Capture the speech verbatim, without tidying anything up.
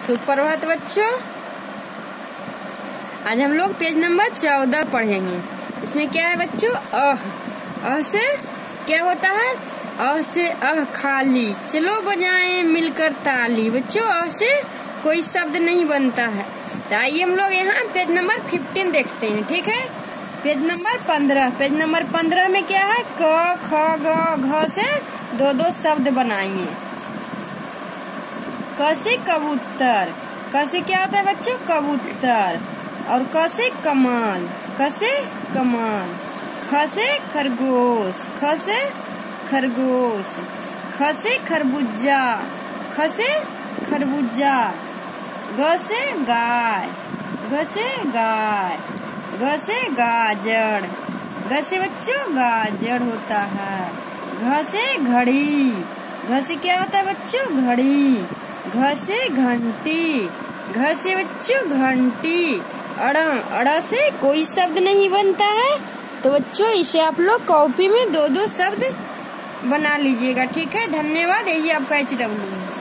सुप्रभात बच्चों। आज हम लोग पेज नंबर चौदह पढ़ेंगे। इसमें क्या है बच्चों? अह अह से क्या होता है? अह से अह खाली, चलो बजाएं मिलकर ताली। बच्चों अह से कोई शब्द नहीं बनता है। तो आइए हम लोग यहाँ पेज नंबर फिफ्टीन देखते हैं। ठीक है, पेज नंबर पंद्रह। पेज नंबर पंद्रह में क्या है? क ख ग घ से दो दो शब्द बनाएंगे। क से कबूतर, क से क्या होता है बच्चों? कबूतर। और क से कमाल, क से कमाल। ख से खरगोश, ख से खरगोश। ख से खरबूजा, ख से खरबूजा। ग से गाय, ग से गाय। ग से गाजर, ग से बच्चों गाजर होता है। घ से घड़ी, घ से क्या होता है बच्चों? घड़ी। घ से घंटी, घ से बच्चों घंटी। अड़, अड़ से कोई शब्द नहीं बनता है। तो बच्चों इसे आप लोग कॉपी में दो दो शब्द बना लीजिएगा। ठीक है, धन्यवाद। यही आपका एच डब्ल्यू है।